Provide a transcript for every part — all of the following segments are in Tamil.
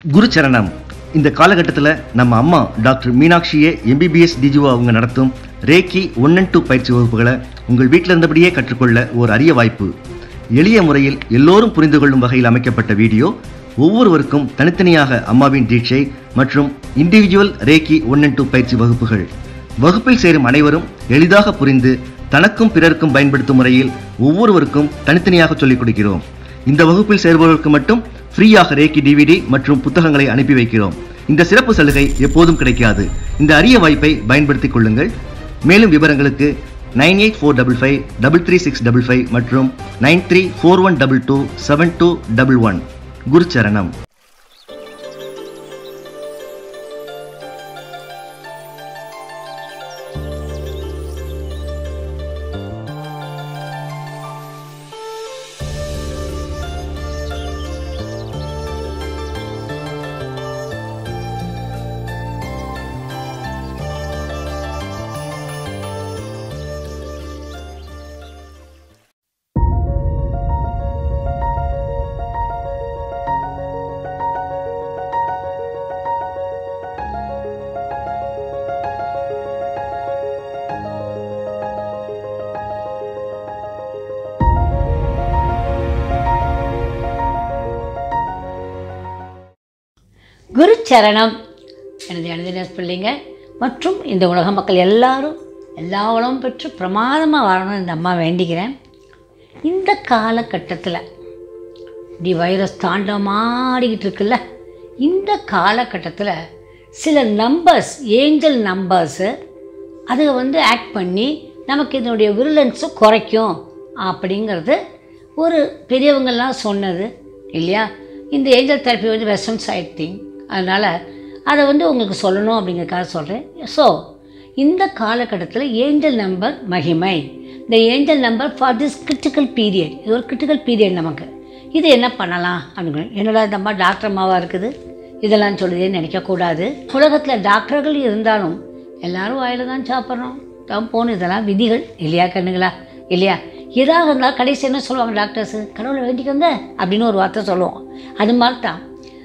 குருச்சரணம். இந்த காலகட்டத்தில் நம்ம அம்மா டாக்டர் மீனாட்சியே MBBS டிஜிஓ அவங்க நடத்தும் ரேக்கி 1 and 2 பயிற்சி வகுப்புகளை உங்கள் வீட்டில் இருந்தபடியே கற்றுக்கொள்ள ஒரு அரிய வாய்ப்பு. எளிய முறையில் எல்லோரும் புரிந்து கொள்ளும் வகையில் அமைக்கப்பட்ட வீடியோ, ஒவ்வொருவருக்கும் தனித்தனியாக அம்மாவின் தீட்சை மற்றும் இண்டிவிஜுவல் ரேக்கி 1 and 2 பயிற்சி வகுப்புகள். வகுப்பில் சேரும் அனைவரும் எளிதாக புரிந்து தனக்கும் பிறருக்கும் பயன்படுத்தும் முறையில் ஒவ்வொருவருக்கும் தனித்தனியாக சொல்லிக் கொடுக்கிறோம். இந்த வகுப்பில் சேர்பவர்களுக்கு மட்டும் ஃப்ரீயாக ரேக்கி DVD மற்றும் புத்தகங்களை அனுப்பி வைக்கிறோம். இந்த சிறப்பு சலுகை எப்போதும் கிடைக்காது. இந்த அரிய வாய்ப்பை பயன்படுத்திக் கொள்ளுங்கள். மேலும் விவரங்களுக்கு 9845533655 மற்றும் 9341227211. குருச்சரணம். குருச்சரணம். எனது எழுதினர் பிள்ளைங்க மற்றும் இந்த உலக மக்கள் எல்லாரும் எல்லா உலகம் பெற்று பிரமாதமாக வாழணும்னு இந்த அம்மா வேண்டிக்கிறேன். இந்த காலகட்டத்தில் இப்படி வைரஸ் தாண்டமாடிக்கிட்டு இருக்குல்ல, இந்த காலகட்டத்தில் சில நம்பர்ஸ், ஏஞ்சல் நம்பர்ஸு, அதை ஆக்ட் பண்ணி நமக்கு இதனுடைய விருலன்ஸை குறைக்கும் அப்படிங்கிறது ஒரு பெரியவங்கள்லாம் சொன்னது இல்லையா. இந்த angel therapy western side thing. அதனால் அதை உங்களுக்கு சொல்லணும் அப்படிங்கிறதுக்காக சொல்கிறேன். ஸோ இந்த காலகட்டத்தில் ஏஞ்சல் நம்பர் மகிமை, இந்த angel number for this critical period, இது ஒரு கிரிட்டிக்கல் பீரியட் நமக்கு. இது என்ன பண்ணலாம் அப்படின்னு, என்னடா இந்த அம்மா டாக்டர் அம்மாவாக இருக்குது இதெல்லாம் சொல்லுதேன்னு நினைக்கக்கூடாது. உலகத்தில் டாக்டர்கள் இருந்தாலும் எல்லோரும் வாயில் தான் சாப்பிட்றோம், தான் போகணும், இதெல்லாம் விதிகள் இல்லையா கண்ணுங்களா இல்லையா. எதாக இருந்தாலும் கடைசி என்ன சொல்லுவாங்க டாக்டர்ஸு, கடவுளை வேண்டிக்கோங்க அப்படின்னு ஒரு வார்த்தை சொல்லுவோம். அது மாதிரி தான்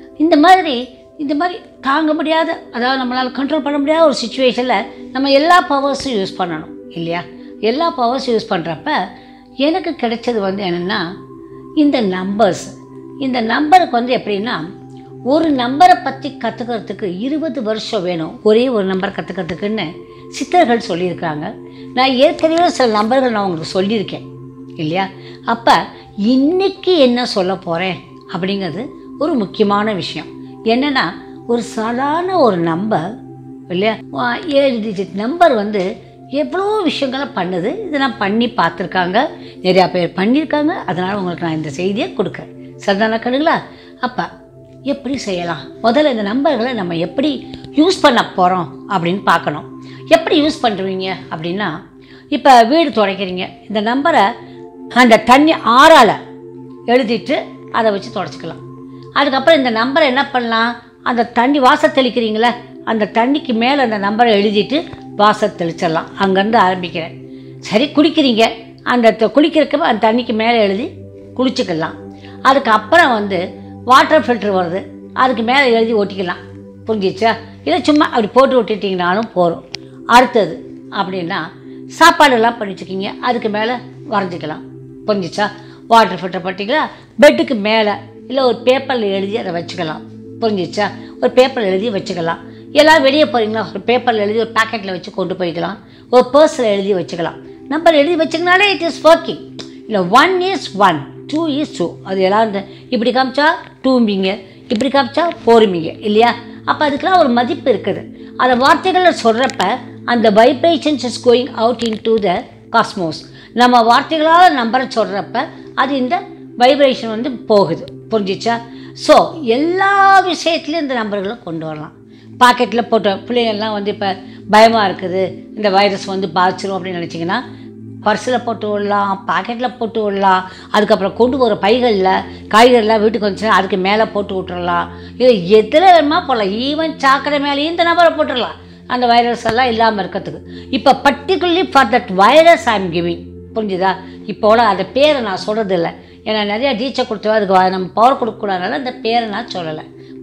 இந்த மாதிரி தாங்க முடியாத, அதாவது நம்மளால் கண்ட்ரோல் பண்ண முடியாத ஒரு சுச்சுவேஷனில் நம்ம எல்லா பவர்ஸும் யூஸ் பண்ணணும் இல்லையா. எல்லா பவர்ஸும் யூஸ் பண்ணுறப்ப எனக்கு கிடைச்சது என்னென்னா இந்த நம்பர்ஸ். இந்த நம்பருக்கு எப்படின்னா, ஒரு நம்பரை பற்றி கற்றுக்கிறதுக்கு 20 வருஷம் வேணும், ஒரே ஒரு நம்பர் கற்றுக்கிறதுக்குன்னு சித்தர்கள் சொல்லியிருக்காங்க. நான் ஏற்கனவே சில நம்பர்கள் நான் உங்களுக்கு சொல்லியிருக்கேன் இல்லையா. அப்போ இன்றைக்கி என்ன சொல்ல போகிறேன் அப்படிங்கிறது ஒரு முக்கியமான விஷயம். என்னென்னா, ஒரு சாதாரண ஒரு நம்பர் இல்லையா, 7 டிஜிட் நம்பர் எவ்வளோ விஷயங்களை பண்ணுது. இதை நான் பண்ணி பார்த்துருக்காங்க, நிறையா பேர் பண்ணியிருக்காங்க. அதனால் உங்களுக்கு நான் இந்த செய்தியை கொடுக்குறேன். சரிதான கணுங்களா. அப்போ எப்படி செய்யலாம், முதல்ல இந்த நம்பர்களை நம்ம எப்படி யூஸ் பண்ண போகிறோம் அப்படின்னு பார்க்கணும். எப்படி யூஸ் பண்ணுறீங்க அப்படின்னா, இப்போ வீடு துடைக்கிறீங்க, இந்த நம்பரை அந்த தண்ணி ஆறால் எழுதிட்டு அதை வச்சு துடைச்சிக்கலாம். அதுக்கப்புறம் இந்த நம்பரை என்ன பண்ணலாம், அந்த தண்ணி வாசல் தெளிக்கிறீங்களே, அந்த தண்ணிக்கு மேலே அந்த நம்பரை எழுதிட்டு வாசல் தெளிச்சிடலாம். அங்கேருந்து ஆரம்பிக்கிறேன். சரி, குளிக்கிறீங்க, அந்த குளிக்கிறதுக்கு அந்த தண்ணிக்கு மேலே எழுதி குளிச்சுக்கலாம். அதுக்கப்புறம் வாட்டர் ஃபில்ட்ரு வருது, அதுக்கு மேலே எழுதி ஒட்டிக்கலாம். புரிஞ்சிச்சா. இல்லை சும்மா அப்படி போட்டு ஒட்டிட்டிங்கனாலும் போகிறோம். அடுத்தது அப்படின்னா, சாப்பாடெல்லாம் பண்ணிச்சுக்கிங்க, அதுக்கு மேலே வரைஞ்சிக்கலாம். புரிஞ்சிச்சா. வாட்டர் ஃபில்டர் பண்ணிட்டீங்களா, பெட்டுக்கு மேலே இல்லை ஒரு பேப்பரில் எழுதி அதை வச்சுக்கலாம். புரிஞ்சிச்சா. ஒரு பேப்பரில் எழுதி வச்சுக்கலாம். எல்லாம் வெளியே போகிறீங்களா, ஒரு பேப்பரில் எழுதி ஒரு பேக்கெட்டில் வச்சு கொண்டு போய்க்கலாம். ஒரு பர்ஸில் எழுதி வச்சுக்கலாம். நம்பர் எழுதி வச்சுக்கினாலே இட் இஸ் ஒர்க்கிங். இல்லை 1 is 1, 2 is 2. அது எல்லாம் இப்படி காமிச்சா 2ம்பிங்க, இப்படி காமிச்சா 4ம்பிங்க இல்லையா. அப்போ அதுக்கெல்லாம் ஒரு மதிப்பு இருக்குது. அதை வார்த்தைகளில் சொல்கிறப்ப அந்த vibrations is going out into the cosmos. நம்ம வார்த்தைகளால் நம்பரை சொல்கிறப்ப அது இந்த வைப்ரேஷன் போகுது. புரிஞ்சிச்சா. ஸோ எல்லா விஷயத்துலையும் இந்த நம்பர்களை கொண்டு வரலாம். பாக்கெட்டில் போட்ட பிள்ளைங்கள்லாம் இப்போ பயமாக இருக்குது, இந்த வைரஸ் பாதிச்சிடும் அப்படின்னு நினச்சிங்கன்னா, பர்ஸில் போட்டு விடலாம், பாக்கெட்டில் போட்டு விடலாம். அதுக்கப்புறம் கொண்டு போகிற பைகளில் காய்கறிலாம் வீட்டுக்கு வந்துச்சுன்னா அதுக்கு மேலே போட்டு விட்டுறலாம். இது எதில் வேணுமா போடலாம். ஈவன் சாக்கடை மேலேயும் இந்த நம்பரை போட்டுடலாம், அந்த வைரஸ் எல்லாம் இல்லாமல் இருக்கிறதுக்கு. இப்போ particularly for that virus I am giving. புரிஞ்சுதா. இப்போல அந்த பேரை நான் சொல்கிறது இல்லை, ஏன்னா நிறையா டீச்சர் கொடுத்தவா அதுக்கு நம்ம பவர் கொடுக்கக்கூடாதுனால அந்த பேரை நான் சொல்லலை.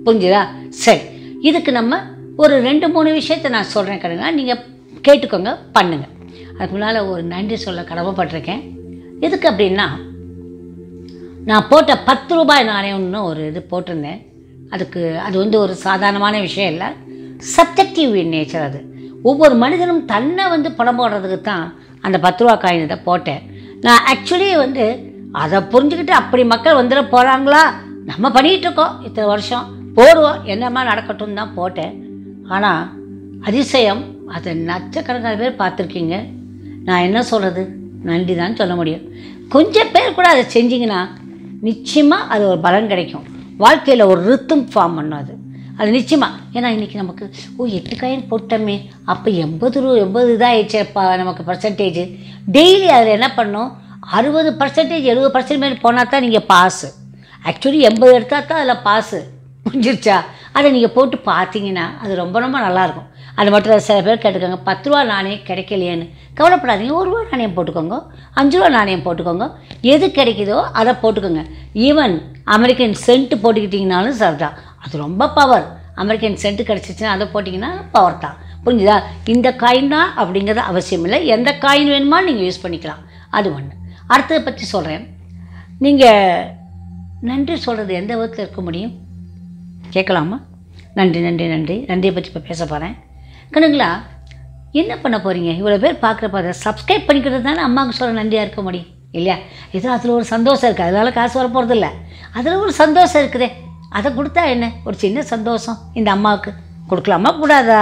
புரிஞ்சுதா? சரி, இதுக்கு நம்ம ஒரு 2-3 விஷயத்தை நான் சொல்கிறேன் கண்ணுங்களா, நீங்கள் கேட்டுக்கோங்க, பண்ணுங்கள். அதுக்கு முன்னால் ஒரு நன்றி சொல்ல கடமைப்பட்டிருக்கேன். எதுக்கு அப்படின்னா, நான் போட்ட 10 ரூபாய் நாணயம்னு ஒரு இது போட்டிருந்தேன். அது வந்து ஒரு சாதாரணமான விஷயம் இல்லை, சப்ஜெக்டிவ் இன் நேச்சர். அது ஒவ்வொரு மனிதனும் தன்னை வந்து படம் போடுறதுக்கு தான் அந்த 10 ரூபா காயின் இதை போட்டேன். நான் ஆக்சுவலி வந்து அதை புரிஞ்சுக்கிட்டு அப்படி மக்கள் வந்துட போகிறாங்களா, நம்ம பண்ணிகிட்ருக்கோம் இத்தனை வருஷம், போடுவோம், என்னமா நடக்கட்டும் தான் போட்டேன். ஆனால் அதிசயம், அதை லட்சக்கணக்கான பேர் பார்த்துருக்கீங்க. நான் என்ன சொல்கிறது, நன்றி தான் சொல்ல முடியும். கொஞ்சம் பேர் கூட அதை செஞ்சிங்கன்னா நிச்சயமாக அது ஒரு பலன் கிடைக்கும். வாழ்க்கையில் ஒரு ரித்தம் ஃபார்ம் பண்ணும் அது நிச்சயமாக. ஏன்னா இன்றைக்கி நமக்கு 8 காயின் போட்டோமே, அப்போ 80 இதாகிடுச்சேப்பா நமக்கு பர்சன்டேஜ். டெய்லி அதில் என்ன பண்ணணும், 60%, 70% மேலே போனால் தான் நீங்கள் பாஸு. ஆக்சுவலி 80 எடுத்தால் தான் அதில் பாஸு, புரிஞ்சிருச்சா? அதை நீங்கள் போட்டு பார்த்தீங்கன்னா அது ரொம்ப ரொம்ப நல்லாயிருக்கும். அது மட்டும் சில பேர் கேட்டுக்கோங்க, 10 ரூபா நாணயம் கிடைக்கலையேன்னு. கவலைப்படாதீங்க, 1 ரூபா நாணயம் போட்டுக்கோங்க, 5 ரூபா நாணயம் போட்டுக்கோங்க, எது கிடைக்குதோ அதை போட்டுக்கோங்க. ஈவன் அமெரிக்கன் சென்ட் போட்டுக்கிட்டிங்கனாலும் சரிதான், அது ரொம்ப பவர். அமெரிக்கன் சென்ட் கிடச்சிச்சின்னா அதை போட்டிங்கன்னா பவர் தான், புரிஞ்சுதா? இந்த காயின் தான் அப்படிங்கிறது அவசியம் இல்லை, எந்த காயின் வேணுமா நீங்கள் யூஸ் பண்ணிக்கலாம். அது ஒன்று. அடுத்ததை பற்றி சொல்கிறேன். நீங்கள் நன்றி சொல்கிறது எந்த விதத்தில் இருக்க முடியும் கேட்கலாமா? நன்றி நன்றி நன்றி நன்றியை பற்றி இப்போ பேச போகிறேன் கண்ணுங்களா. என்ன பண்ண போகிறீங்க? இவ்வளோ பேர் பார்க்குறப்ப அதை சப்ஸ்கிரைப் பண்ணிக்கிறது தானே அம்மாவுக்கு சொல்ல நன்றியாக இருக்க முடியும் இல்லையா? ஏதோ அதில் ஒரு சந்தோஷம் இருக்குது, அதனால் காசு வர போகிறது இல்லை, அதில் ஒரு சந்தோஷம் இருக்குதே, அதை கொடுத்தா என்ன, ஒரு சின்ன சந்தோஷம் இந்த அம்மாவுக்கு கொடுக்கலாமா கூடாதா?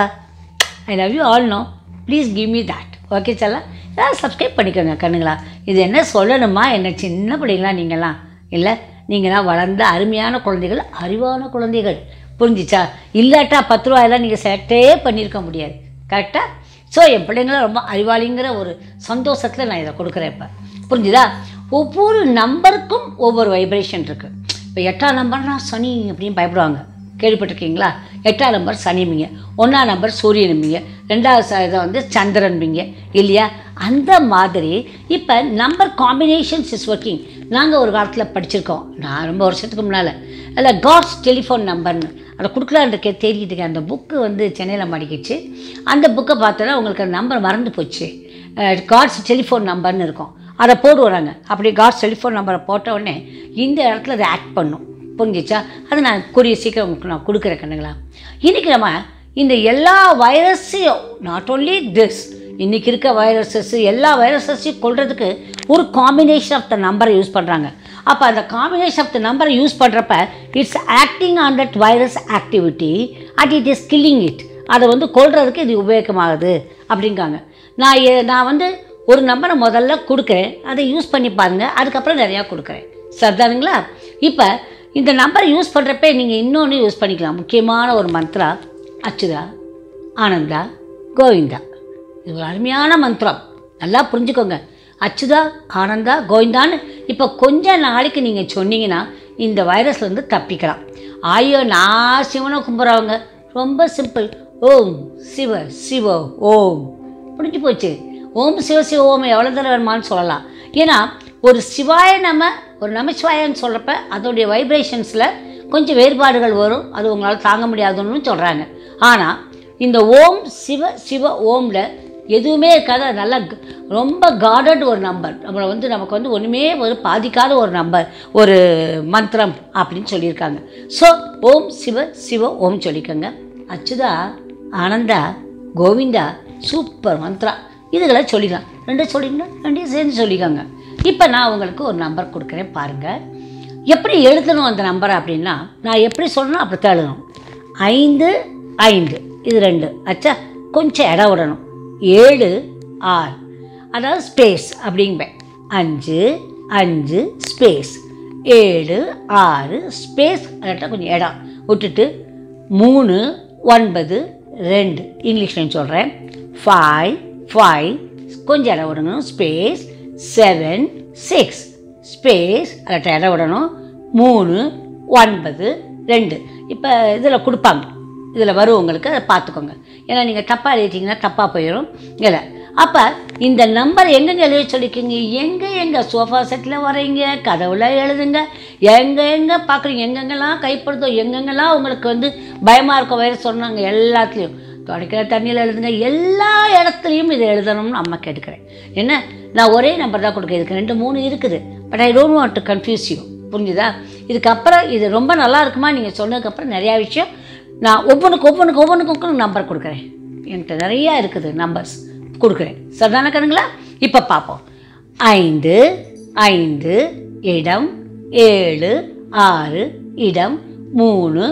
I love you all, no please give me that. Okay sir, ஏதாவது சப்ஸ்கிரைப் பண்ணிக்கோங்க கண்ணுங்களா. இது என்ன சொல்லணுமா, என்ன சின்ன பிள்ளைங்களா நீங்களாம்? இல்லை, நீங்களாம் வளர்ந்த அருமையான குழந்தைகள், அறிவான குழந்தைகள், புரிஞ்சிச்சா? இல்லாட்டா 10 ரூபாயெல்லாம் நீங்கள் செலக்டே பண்ணியிருக்க முடியாது, கரெக்டாக? ஸோ என் பிள்ளைங்களாம் ரொம்ப அறிவாளிங்கிற ஒரு சந்தோஷத்தில் நான் இதை கொடுக்குறேன். இப்போ புரிஞ்சுதா? ஒவ்வொரு நம்பருக்கும் ஒவ்வொரு வைப்ரேஷன் இருக்குது. இப்போ 8ஆம் நம்பர்னால் சனி அப்படின்னு பயப்படுவாங்க, கேள்விப்பட்டிருக்கீங்களா? 8ஆம் நம்பர் சனிம்பிங்க, 1ஆம் நம்பர் சூரியனும்பிங்க, 2வது இதை வந்து சந்திரன்பிங்க இல்லையா? அந்த மாதிரி இப்போ நம்பர் காம்பினேஷன்ஸ் இஸ் ஒர்க்கிங். நாங்கள் ஒரு காலத்தில் படிச்சிருக்கோம், நான் ரொம்ப வருஷத்துக்கு முன்னால், அதில் காட்ஸ் டெலிஃபோன் நம்பர்னு அதை கொடுக்கலான்னு தேடிக்கிட்டு இருக்கேன். அந்த புக்கு வந்து சென்னையில் மாட்டிக்கிச்சு. அந்த புக்கை பார்த்தோன்னா உங்களுக்கு அந்த நம்பர் மறந்து போச்சு. காட்ஸ் டெலிஃபோன் நம்பர்னு இருக்கும், அதை போடுவாங்க. அப்படி காட்ஸ் டெலிஃபோன் நம்பரை போட்ட உடனே இந்த இடத்துல அதை ஆக்ட் பண்ணும், புரிஞ்சிச்சா? அது நான் கூடிய சீக்கிரம் உங்களுக்கு நான் கொடுக்குறேன் கண்ணுங்களா. இன்றைக்கி நம்ம இந்த எல்லா வைரஸையும், நாட் ஓன்லி திஸ், இன்றைக்கி இருக்க வைரஸஸ் எல்லா வைரஸஸையும் கொள்றதுக்கு ஒரு காம்பினேஷன் ஆஃப் த நம்பரை யூஸ் பண்ணுறாங்க. அப்போ அந்த காம்பினேஷன் ஆஃப் த நம்பரை யூஸ் பண்ணுறப்ப it's acting on that virus activity and it is killing it. அதை வந்து கொள்றதுக்கு இது உபயோகமாகுது அப்படிங்காங்க. நான் வந்து ஒரு நம்பரை முதல்ல கொடுக்குறேன், அதை யூஸ் பண்ணி பாருங்கள், அதுக்கப்புறம் நிறையா கொடுக்குறேன், சரிதானுங்களா? இப்போ இந்த நம்பரை யூஸ் பண்ணுறப்ப நீங்கள் இன்னொன்று யூஸ் பண்ணிக்கலாம். முக்கியமான ஒரு மந்த்ரா அச்சுதா, ஆனந்தா, கோவிந்தா. இது ஒரு அருமையான மந்திரம், நல்லா புரிஞ்சுக்கோங்க. அச்சுதா, ஆனந்தா, கோவிந்தான்னு இப்போ கொஞ்ச நாளைக்கு நீங்கள் சொன்னீங்கன்னா இந்த வைரஸ்லேருந்து தப்பிக்கலாம். ஐயோ நான் சிவனை கும்பிட்றவங்க, ரொம்ப சிம்பிள், ஓம் சிவ சிவ ஓம், முடிஞ்சு போச்சு. ஓம் சிவ சிவ ஓம் எவ்வளோ தடவை வேணுமான்னு சொல்லலாம். ஏன்னா ஒரு சிவாய ஒரு நமச்சிவாயன்னு சொல்கிறப்ப அதோடைய வைப்ரேஷன்ஸில் கொஞ்சம் வேறுபாடுகள் வரும், அது உங்களால் தாங்க முடியாதுன்னு சொல்கிறாங்க. ஆனால் இந்த ஓம் சிவ சிவ ஓமில் எதுவுமே இருக்காது, அது நல்லா ரொம்ப காடட் ஒரு நம்பர், நம்மளை வந்து நமக்கு வந்து ஒன்றுமே ஒரு பாதிக்காத ஒரு நம்பர், ஒரு மந்திரம் அப்படின்னு சொல்லியிருக்காங்க. ஸோ ஓம் சிவ சிவ ஓம் சொல்லிக்கோங்க. அச்சுதா, ஆனந்தா, கோவிந்தா, சூப்பர் மந்த்ரா, இதுகளை சொல்லிக்கலாம். 2 சொல்லிங்கன்னா 2 சேர்ந்து சொல்லிக்கோங்க. இப்போ நான் உங்களுக்கு ஒரு நம்பர் கொடுக்குறேன் பாருங்கள். எப்படி எழுதணும் அந்த நம்பரை அப்படின்னா, நான் எப்படி சொல்லணும் அப்படி தான் எழுதணும். 5 5 இது 2 அச்சா, கொஞ்சம் இடம் விடணும். 7 6 அதாவது ஸ்பேஸ் அப்படின்பேன். 5 5 ஸ்பேஸ், 7 6 ஸ்பேஸ், அதாட்ட கொஞ்சம் இடம் விட்டுட்டு 3 9 2 இங்கிலீஷ்லையும் சொல்கிறேன். 5 5 கொஞ்சம் இடம் விடணும், ஸ்பேஸ். 7 6 ஸ்பேஸ், அதாட்ட இடம் விடணும். 3 9 2 இப்போ இதில் கொடுப்பாங்க, இதில் வரும் உங்களுக்கு, அதை பார்த்துக்கோங்க. ஏன்னா நீங்கள் தப்பாக எழுதிட்டிங்கன்னா தப்பாக போயிடும். இல்லை அப்போ இந்த நம்பர் எங்கெங்கே எழுத சொல்லிக்கிங்க, எங்கே சோஃபா செட்டில் வரைங்க, கதவுல எழுதுங்க, எங்கே பார்க்குறீங்க, எங்கெங்கெல்லாம் கைப்படுதோ, எங்கெங்கெல்லாம் உங்களுக்கு வந்து பயமாக இருக்க வயசு சொன்னாங்க எல்லாத்துலேயும் துடைக்கிற தண்ணியில் எழுதுங்க, எல்லா இடத்துலையும் இதை எழுதணும்னு அம்மா கேட்டுக்கிறேன். என்ன, நான் ஒரே நம்பர் தான் கொடுக்க, இதுக்கு 2 3 இருக்குது, but I don't want to confuse you. புரிஞ்சுதா? இதுக்கப்புறம் இது ரொம்ப நல்லா இருக்குமா நீங்கள் சொன்னதுக்கப்புறம் நிறையா விஷயம் நான் ஒவ்வொன்றுக்கும் நம்பர் கொடுக்குறேன். என்கிட்ட நிறையா இருக்குது நம்பர்ஸ் கொடுக்குறேன். சரிதான கணுங்களா? இப்போ பார்ப்போம். 5 5 இடம் 7 6 இடம் 3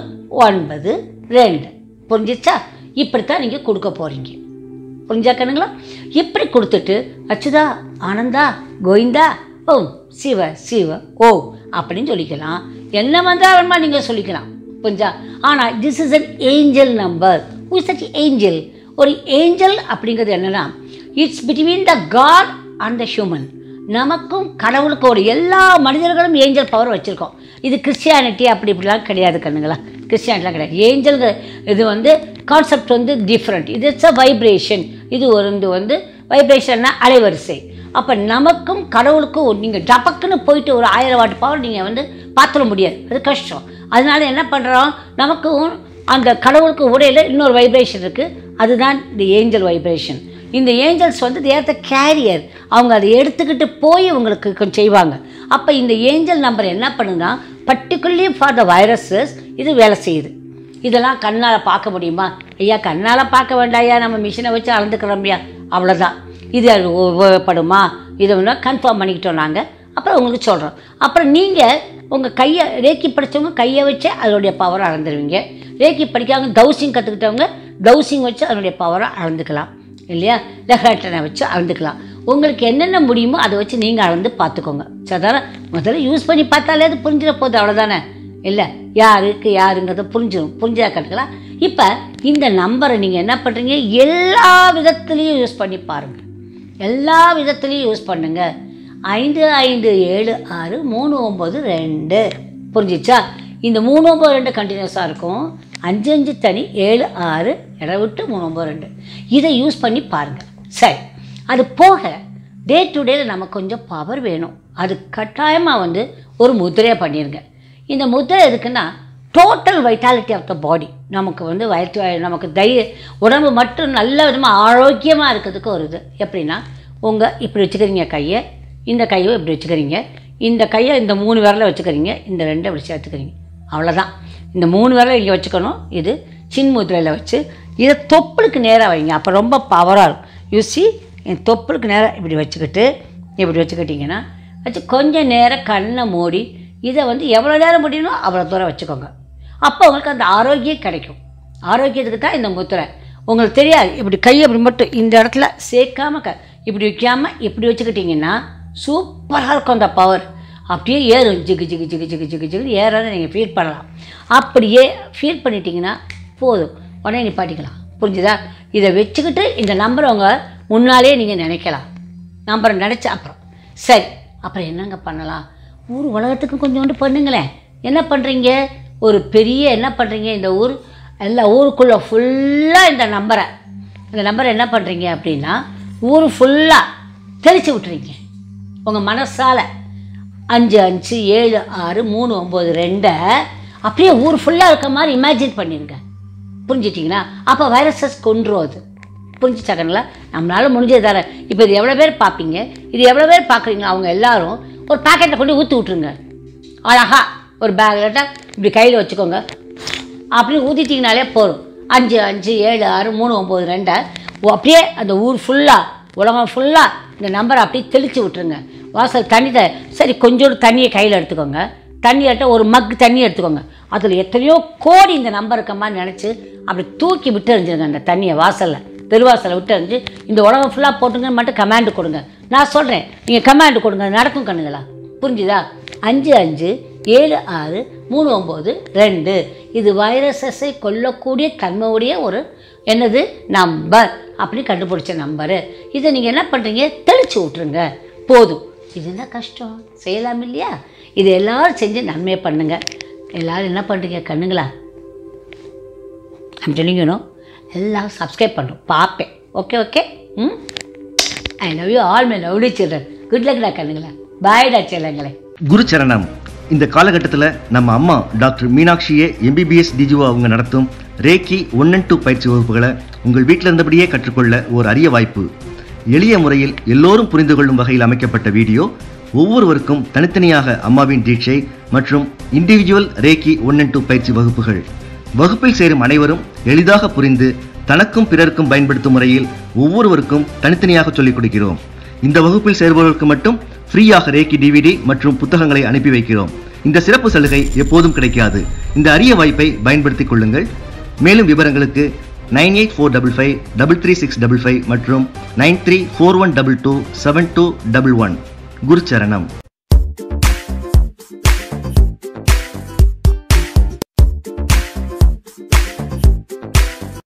9 2. புரிஞ்சிச்சா? இப்படித்தான் நீங்கள் கொடுக்க போகிறீங்க. புரிஞ்சா கணுங்களா? இப்படி கொடுத்துட்டு அச்சுதா ஆனந்தா கோவிந்தா ஓம் சிவ சிவ ஓம் அப்படின்னு சொல்லிக்கலாம். என்ன வந்தாலுமா நீங்கள் சொல்லிக்கலாம். புரிஞ்சா? ஆனால் this is an angel number. Who is that angel? ஒரு ஏஞ்சல் அப்படிங்கிறது என்னென்னா, it's between the god and the human. நமக்கும் கடவுளுக்கும் ஒரு எல்லா மனிதர்களும் ஏஞ்சல் பவர் வச்சுருக்கோம். இது கிறிஸ்டியானிட்டி அப்படி இப்படிலாம் கிடையாது கண்ணுங்களா. கிறிஸ்டியானிட்டிலாம் கிடையாது. ஏஞ்சல் இது வந்து கான்செப்ட் வந்து டிஃப்ரெண்ட். இது இட்ஸ் அ வைப்ரேஷன். இது வந்து வைப்ரேஷன்னா அலைவரிசை. அப்போ நமக்கும் கடவுளுக்கும் நீங்கள் டபக்குன்னு போயிட்டு ஒரு 1000 வாட் பவர் நீங்கள் வந்து பார்த்துட முடியாது, அது கஷ்டம். அதனால என்ன பண்ணுறோம், நமக்கும் அந்த கடவுளுக்கு உடையில் இன்னொரு வைப்ரேஷன் இருக்குது, அதுதான் இந்த ஏஞ்சல் வைப்ரேஷன். இந்த ஏஞ்சல்ஸ் வந்து தேர் த கேரியர். அவங்க அதை எடுத்துக்கிட்டு போய் உங்களுக்கு கொஞ்சம் செய்வாங்க. அப்போ இந்த ஏஞ்சல் நம்பர் என்ன பண்ணுன்னா, பர்டிகுலர்லி ஃபார் த வைரஸஸ் இது வேலை செய்யுது. இதெல்லாம் கண்ணால் பார்க்க முடியுமா? ஐயா கண்ணால் பார்க்க வேண்டாம் ஐயா, நம்ம மிஷினை வச்சு அளந்துக்கிறோம்யா, அவ்வளோதான். இது உபயோகப்படுமா? இதை வந்து கன்ஃபார்ம் பண்ணிக்கிட்டோம் நாங்கள். அப்புறம் உங்களுக்கு சொல்கிறோம். அப்புறம் நீங்கள் உங்கள் கையை ரேக்கி படித்தவங்க கையை வச்சு அதனுடைய பவரை அளந்துருவீங்க. ரேக்கி படிக்காதவங்க தௌசிங் கற்றுக்கிட்டவங்க தௌசிங் வச்சு அதனுடைய பவரை அளந்துக்கலாம் இல்லையா? லெஹராட்டனை வச்சு அளந்துக்கலாம். உங்களுக்கு என்னென்ன முடியுமோ அதை வச்சு நீங்கள் அளந்து பார்த்துக்கோங்க. சாதாரண முதல்ல யூஸ் பண்ணி பார்த்தாலே அது புரிஞ்சிட போகுது, அவ்வளோதானே? இல்லை யாருக்கு யாருங்கிறத புரிஞ்சா கற்றுக்கலாம். இப்போ இந்த நம்பரை நீங்கள் என்ன பண்ணுறீங்க, எல்லா விதத்துலேயும் யூஸ் பண்ணி பாருங்கள். எல்லா விதத்துலேயும் யூஸ் பண்ணுங்கள். 5 5 7 6 3 9 2. புரிஞ்சிச்சா? இந்த 3 9 2 கண்டினியூஸாக இருக்கும். 5 5 தனி 7 6 இடம் விட்டு 3 9 2. இதை யூஸ் பண்ணி பாருங்கள். சரி, அது போக டே டு டேயில் நமக்கு கொஞ்சம் பவர் வேணும். அது கட்டாயமாக வந்து ஒரு முத்திரையை பண்ணிடுங்க. இந்த முத்திரை எதுக்குன்னா, total vitality of the body. நமக்கு வந்து நமக்கு உடம்பு மட்டும் நல்ல விதமாக ஆரோக்கியமாக இருக்கிறதுக்கு ஒரு இது. எப்படின்னா, இப்படி வச்சுக்கிறீங்க கையை, இந்த கையை இப்படி வச்சுக்கிறீங்க, இந்த கையை இந்த 3 விரலை வச்சுக்கிறீங்க, இந்த 2 இப்படி சேர்த்துக்கிறீங்க, அவ்வளோதான். இந்த 3 விரலை இங்கே வச்சுக்கணும். இது சின் முத்திரையில் வச்சு இதை தொப்புளுக்கு நேராக வைங்க. அப்போ ரொம்ப பவராக இருக்கும். யூசி என் தொப்புளுக்கு நேராக இப்படி வச்சுக்கிட்டிங்கன்னா வச்சு கொஞ்சம் நேரம் கண்ணை மூடி இதை வந்து எவ்வளோ நேரம் முடியணுமோ அவ்வளோ தூரம் வச்சுக்கோங்க. அப்போ உங்களுக்கு அந்த ஆரோக்கியம் கிடைக்கும். ஆரோக்கியத்துக்கு தான் இந்த முத்திரை. உங்களுக்கு தெரியாது, இப்படி கையை இப்படி மட்டும் இந்த இடத்துல சேர்க்காமல் இப்படி வைக்காமல் இப்படி வச்சுக்கிட்டிங்கன்னா சூப்பராக இருக்கும் அந்த பவர். அப்படியே ஏறும், ஜிகு ஜிகு ஜிகு ஜிகு ஜிகு ஜிகு ஏறாத நீங்கள் ஃபீல் பண்ணலாம். அப்படியே ஃபீல் பண்ணிட்டீங்கன்னா போதும், உடனே நிப்பாட்டிக்கலாம். புரிஞ்சுதா? இதை வச்சுக்கிட்டு இந்த நம்பரை உங்கள் முன்னாலே நீங்கள் நினைக்கலாம். நம்பரை நினச்ச அப்புறம் சரி, அப்புறம் என்னங்க பண்ணலாம்? ஊர் உலகத்துக்கு கொஞ்சோண்டு பண்ணுங்களேன். என்ன பண்ணுறீங்க, ஒரு பெரிய என்ன பண்ணுறீங்க, இந்த எல்லா ஊருக்குள்ளே ஃபுல்லாக இந்த நம்பரை என்ன பண்ணுறீங்க அப்படின்னா, ஊர் ஃபுல்லாக தெளித்து விட்டுறீங்க. உங்கள் மனசால் 5 5 7 6 3 9 2 அப்படியே ஊர் ஃபுல்லாக இருக்க மாதிரி இமேஜின் பண்ணிடுங்க. புரிஞ்சிட்டிங்கன்னா அப்போ வைரஸஸ் கொண்டுருவது. புரிஞ்சுச்சாக்கங்களா? நம்மளால் முடிஞ்சது தர. இப்போ இது எவ்வளோ பேர் பார்ப்பீங்க, இது எவ்வளோ பேர் பார்க்குறீங்க, அவங்க எல்லோரும் ஒரு பேக்கெட்டில் கொண்டு ஊற்றி விட்ருங்க. அழகா ஒரு பேக்கில் இப்படி கையில் வச்சுக்கோங்க. அப்படி ஊற்றிட்டிங்கனாலே போதும். 5 5 7 6 3 9 2 அப்படியே அந்த ஊர் ஃபுல்லாக உலகம் ஃபுல்லாக இந்த நம்பரை அப்படியே தெளித்து விட்டுருங்க. வாசல் தண்ணி சரி, கொஞ்சோண்டு தண்ணியை கையில் எடுத்துக்கோங்க. தண்ணி எடுத்தால் ஒரு மக் தண்ணி எடுத்துக்கோங்க. அதில் எத்தனையோ கோடி இந்த நம்பர் இருக்க மாதிரி நினச்சி அப்படி தூக்கி விட்டு எறிஞ்சிருங்க. அந்த தண்ணியை வாசலில் தெருவாசலை விட்டு எறிஞ்சு இந்த உலகம் ஃபுல்லாக போட்டுங்கன்னு மட்டும் கமாண்டு கொடுங்க. நான் சொல்கிறேன், நீங்கள் கமாண்டு கொடுங்க, நடக்கும் கண்ணுங்களா. புரிஞ்சுதா? 5 5 7 6 3 9 2 இது வைரஸஸை கொல்லக்கூடிய தன்மையுடைய ஒரு என்னது நம்பர் அப்படி கண்டுபிடிச்ச நம்பரு. இதை நீங்கள் என்ன பண்ணுறீங்க, தெளித்து விட்ருங்க, போதும். இது என்ன கஷ்டம், செய்யலாம் இல்லையா? இது எல்லோரும் செஞ்சு நன்மையை பண்ணுங்க. எல்லோரும் என்ன பண்ணுறீங்க கண்ணுங்களா? I'm telling you, எல்லோரும் சப்ஸ்கிரைப் பண்ணுறோம், பார்ப்பேன். Okay. I love you all my lovely children. Good லக்டா கண்ணுங்களா. பாய்டா செல்லங்களே. குரு சரணம். இந்த காலகட்டத்தில் நம்ம அம்மா டாக்டர் மீனாட்சியே MBBS டிஜிஓ அவங்க நடத்தும் ரேக்கி 1 and 2 பயிற்சி வகுப்புகளை உங்கள் வீட்டில் இருந்தபடியே கற்றுக்கொள்ள ஒரு அரிய வாய்ப்பு. எளிய முறையில் எல்லோரும் புரிந்து கொள்ளும் வகையில் அமைக்கப்பட்ட வீடியோ, ஒவ்வொருவருக்கும் தனித்தனியாக அம்மாவின் தீட்சை மற்றும் இண்டிவிஜுவல் ரேக்கி 1 and 2 பயிற்சி வகுப்புகள். வகுப்பில் சேரும் அனைவரும் எளிதாக புரிந்து தனக்கும் பிறருக்கும் பயன்படுத்தும் முறையில் ஒவ்வொருவருக்கும் தனித்தனியாக சொல்லிக் கொடுக்கிறோம். இந்த வகுப்பில் சேர்பவர்களுக்கு மட்டும் ஃப்ரீயாக ரேக்கி DVD மற்றும் புத்தகங்களை அனுப்பி வைக்கிறோம். இந்த சிறப்பு சலுகை எப்போதும் கிடைக்காது. இந்த அரிய வாய்ப்பை பயன்படுத்திக் கொள்ளுங்கள். மேலும் விவரங்களுக்கு 9845533655 மற்றும் 9341227211. குரு சரணம்.